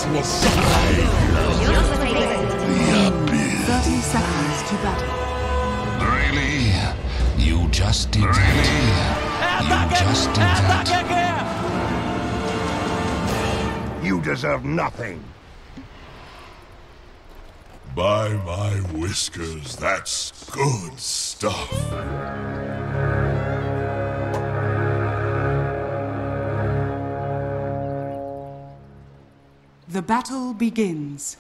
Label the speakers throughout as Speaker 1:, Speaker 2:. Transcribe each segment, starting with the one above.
Speaker 1: useless sacrifice.
Speaker 2: 30 seconds to battle.
Speaker 3: Really? You just did that. You just did that.
Speaker 4: You deserve nothing.
Speaker 5: By my whiskers, that's good stuff.
Speaker 2: The battle begins.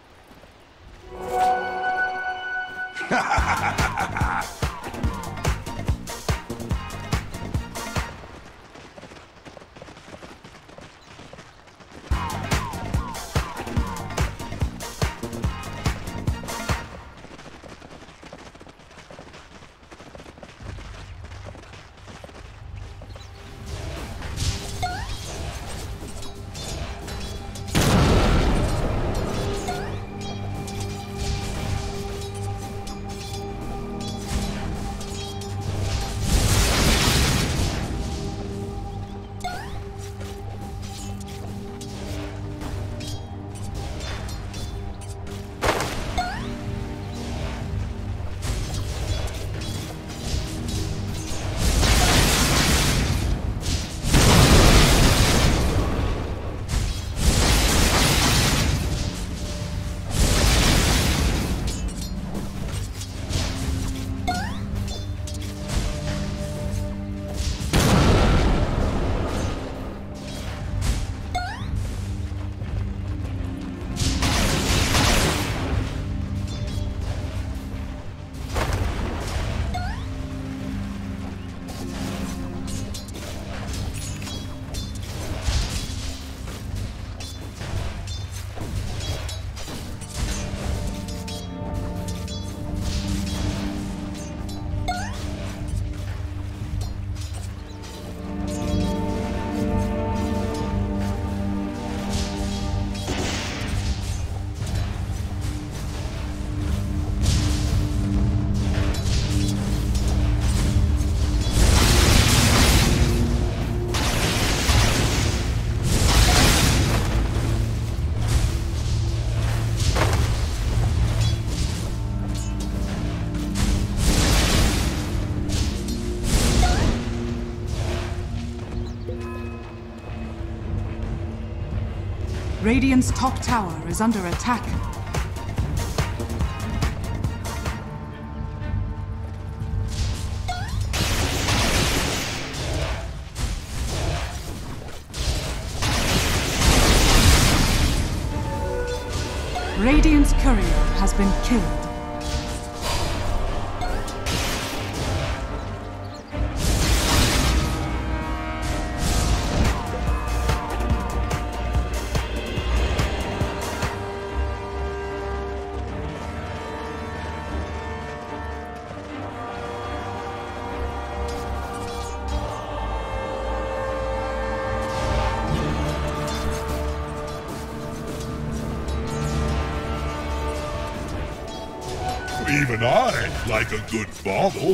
Speaker 2: Radiant's top tower is under attack. Radiant's courier has been killed.
Speaker 5: Even I like a good bottle.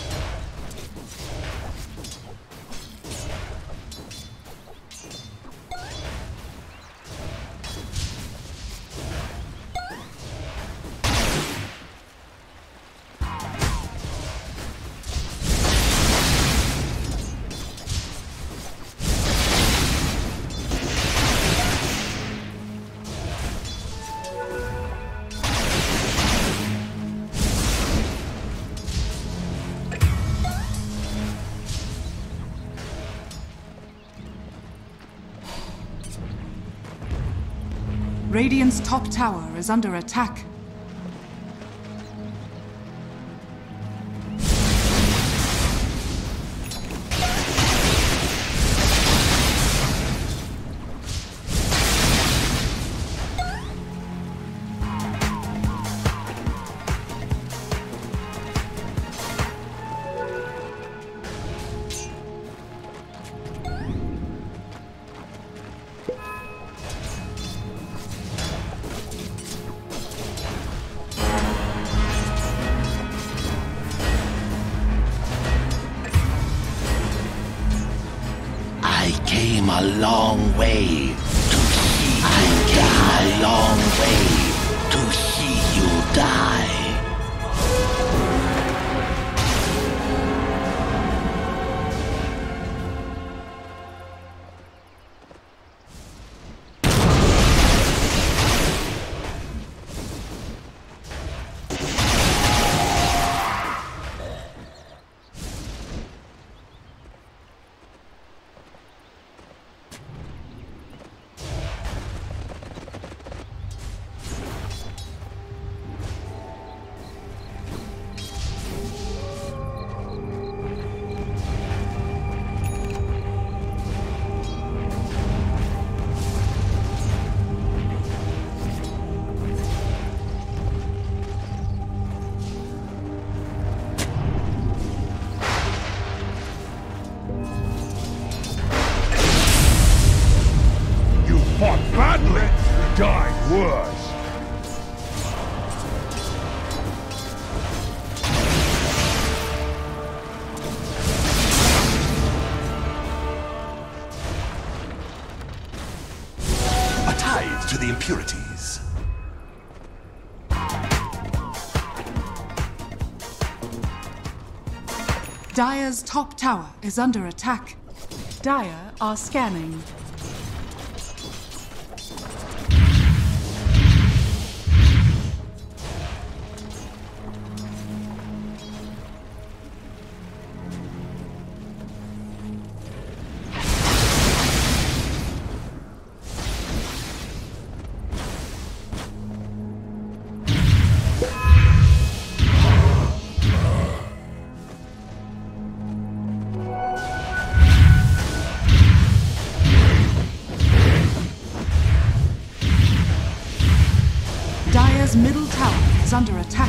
Speaker 5: Radiant's top tower is under attack.
Speaker 1: I came a long way to see you die. a long way to see you die.
Speaker 4: Fought badly, died worse.
Speaker 6: A tithe to the impurities.
Speaker 2: Dire's top tower is under attack. Dire are scanning. Dire's middle tower is under attack.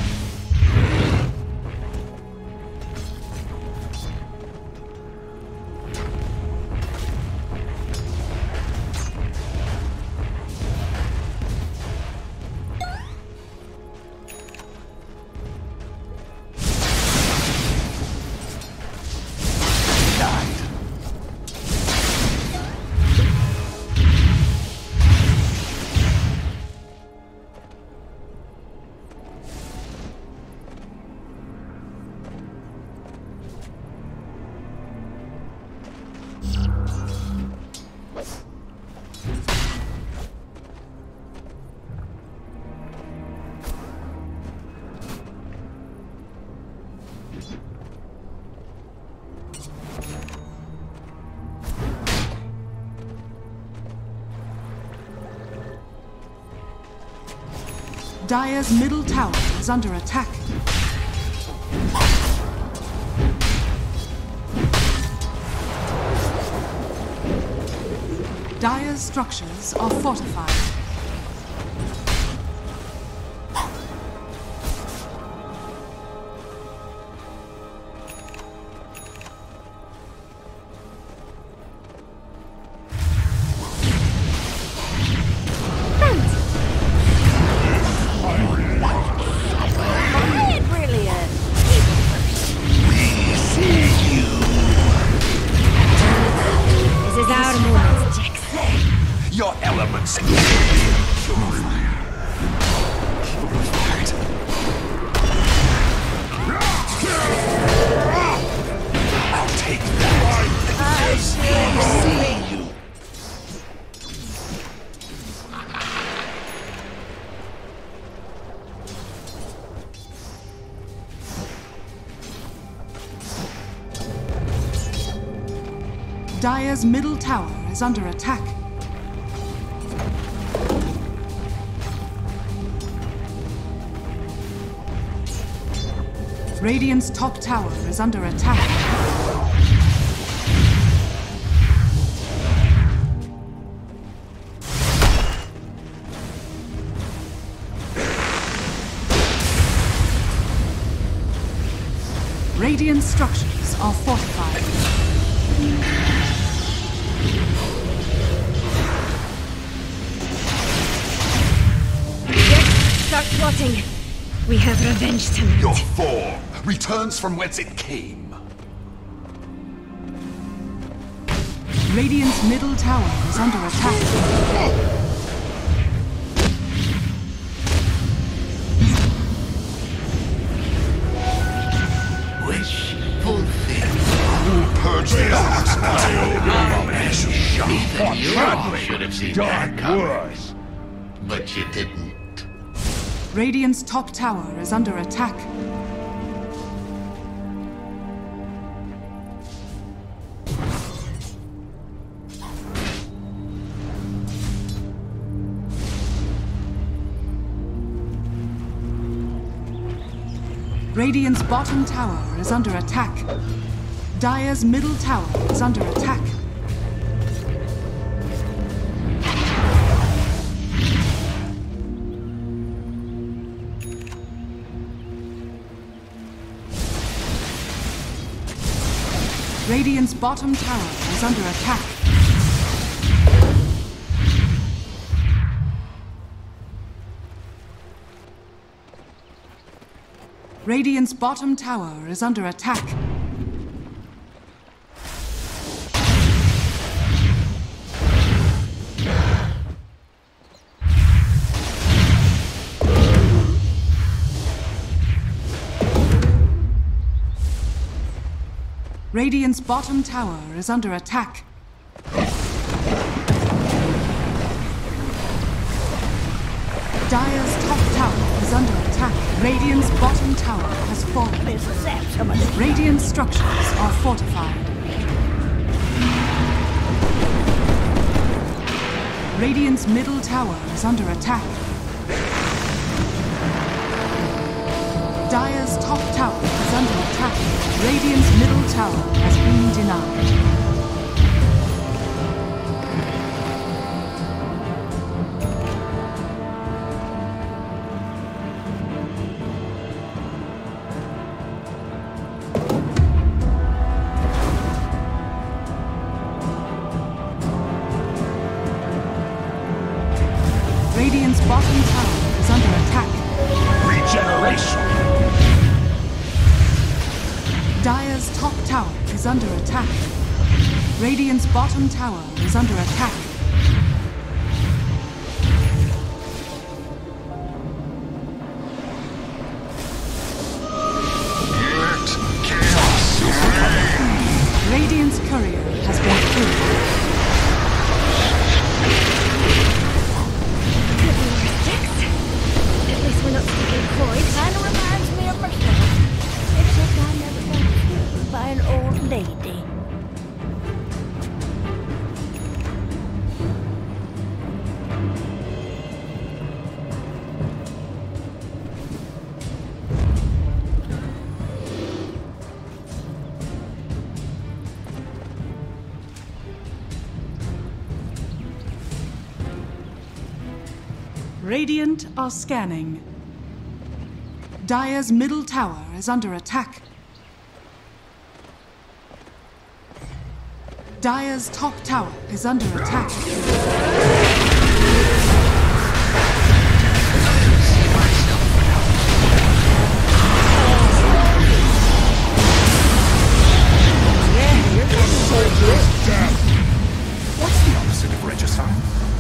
Speaker 2: Dire's middle tower is under attack. Dire's structures are fortified.
Speaker 6: Your elements. I'll take that. See you.
Speaker 2: Dire's middle tower is under attack. Radiant's top tower is under attack. Radiant structures are fortified.
Speaker 7: Yes, start plotting. We have revenge tonight.
Speaker 6: Your form returns from whence it came.
Speaker 2: Radiant's middle tower is under attack.
Speaker 5: seen
Speaker 4: died
Speaker 5: that coming.
Speaker 4: worse.
Speaker 5: But you didn't.
Speaker 2: Radiant's top tower is under attack. Radiant's bottom tower is under attack. Dire's middle tower is under attack. Radiant's bottom tower is under attack. Radiant's bottom tower is under attack. Radiant's bottom tower is under attack. Dire's top tower is under attack. Radiant's bottom tower has fallen. Radiant structures are fortified. Radiant's middle tower is under attack. Dire's top tower is under attack. Radiant's middle tower has been denied. Radiant's bottom tower is under attack.
Speaker 6: Regeneration!
Speaker 2: Dire's top tower is under attack. Radiant's bottom tower is under attack.
Speaker 3: Let chaos reign.
Speaker 2: Radiant's courier has been killed.
Speaker 7: At least we're not sticking coins.
Speaker 8: Kind of reminds me of myself, except I never got killed by an old lady.
Speaker 2: Radiant are scanning. Dire's middle tower is under attack. Dire's top tower is under attack.
Speaker 6: What's the opposite of regicide?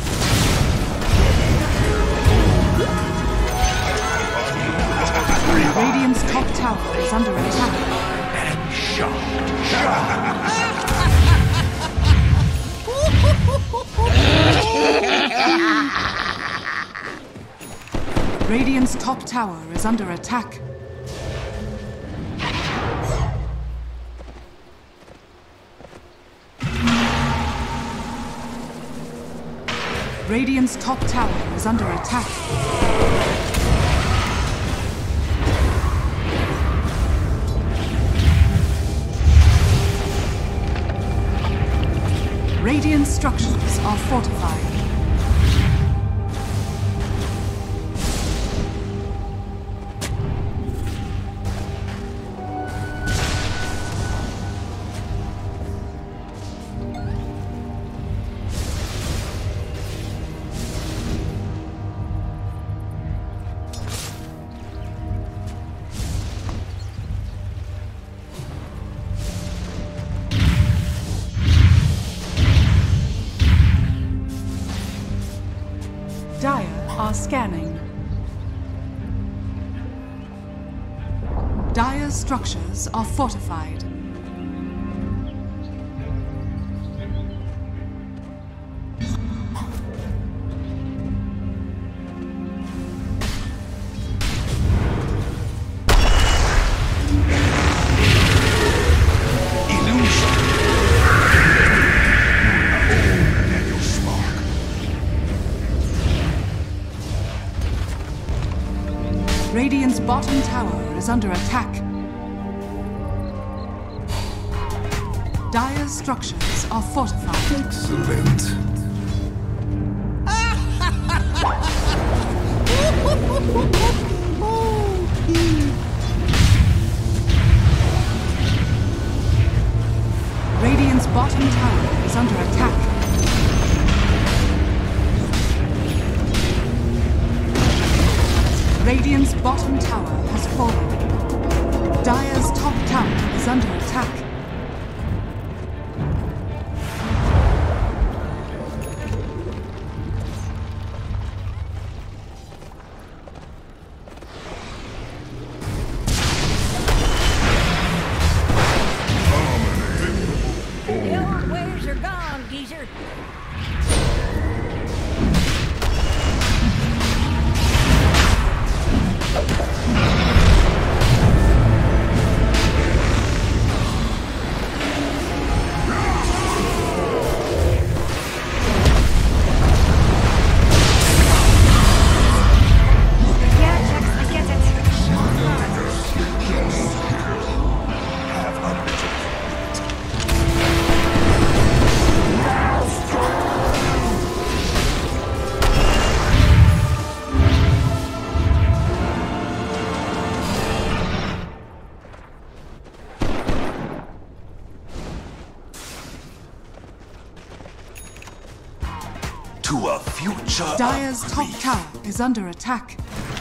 Speaker 2: Radiant's top tower is under attack.
Speaker 6: And shocked.
Speaker 2: Radiant's top tower is under attack. Radiant's top tower is under attack. Radiant structures are fortified. Dire are scanning. Dire's structures are fortified. Radiant's bottom tower is under attack. Dire's structures are fortified.
Speaker 6: Excellent.
Speaker 2: Radiant's bottom tower is under attack. Radiant's bottom tower has fallen. Dire's top tower is under attack.
Speaker 6: To a future.
Speaker 2: Dire's top tower is under attack.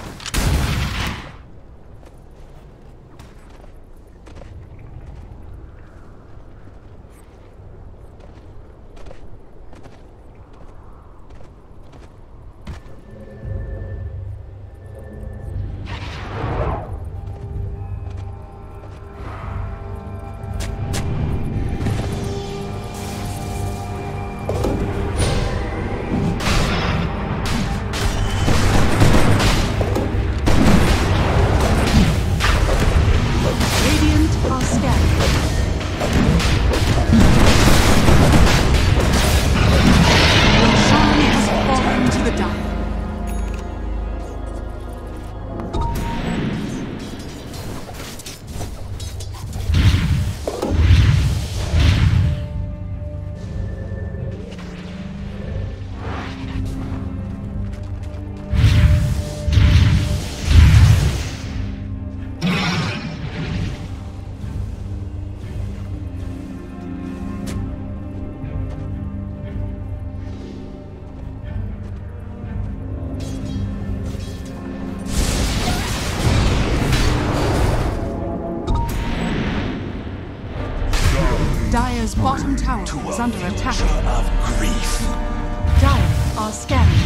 Speaker 2: Dire's bottom tower is under attack.
Speaker 6: Of grief.
Speaker 2: Dire are scanning.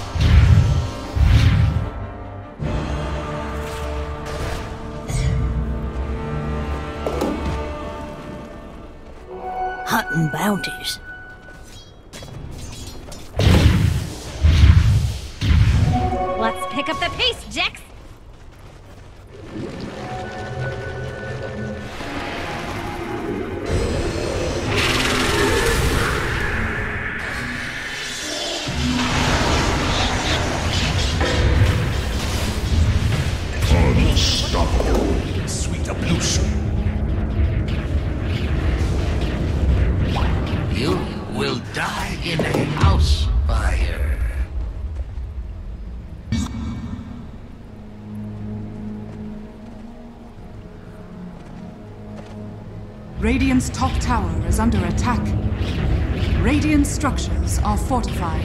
Speaker 8: Hunting bounties.
Speaker 7: Let's pick up the pace, Jax!
Speaker 6: Unstoppable. Sweet ablution.
Speaker 1: You will die in a house fire.
Speaker 2: Radiant's top tower is under attack. Radiant structures are fortified.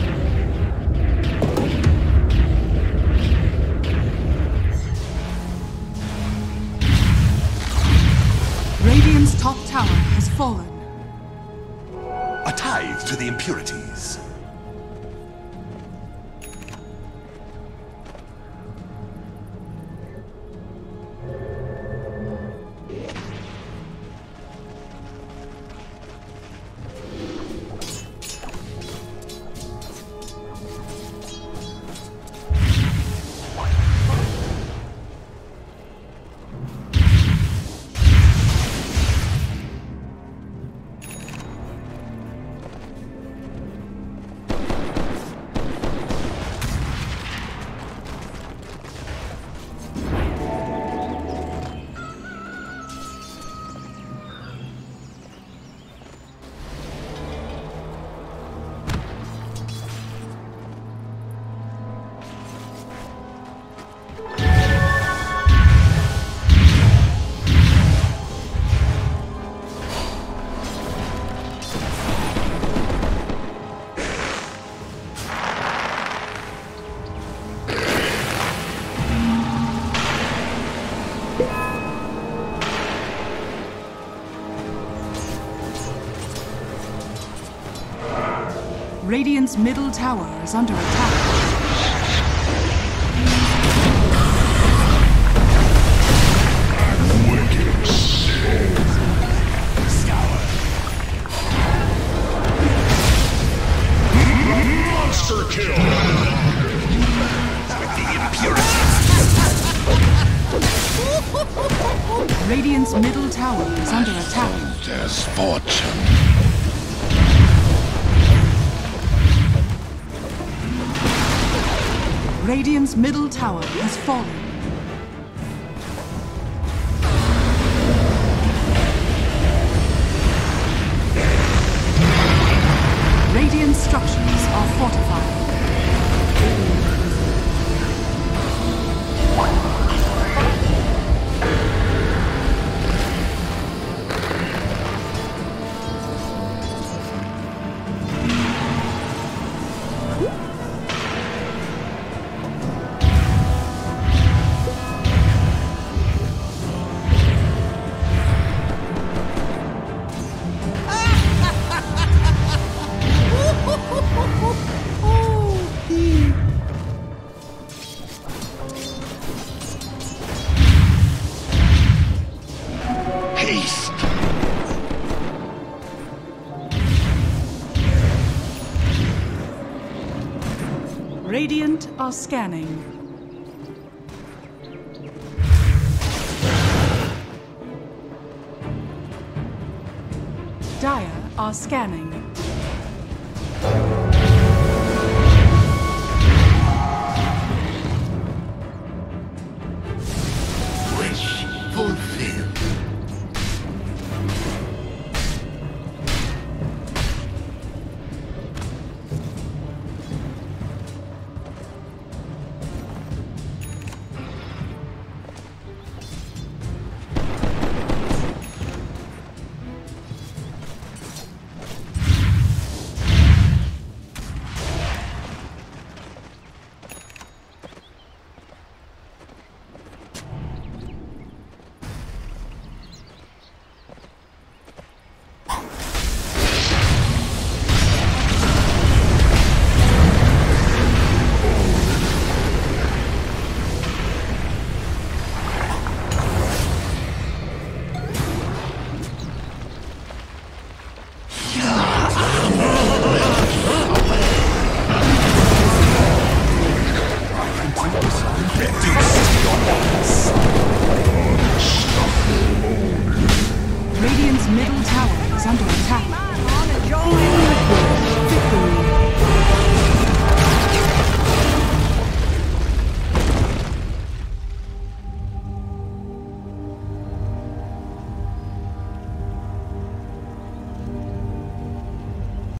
Speaker 2: Radiant's top tower has fallen.
Speaker 6: A tithe to the impurities.
Speaker 2: Radiant's middle tower is under attack.
Speaker 3: Monster kill!
Speaker 6: With the impurities.
Speaker 2: Radiant's middle tower is under attack.
Speaker 3: There's fortune.
Speaker 2: Radiant's middle tower has fallen. Radiant structures are fortified. Radiant are scanning. Dire are scanning.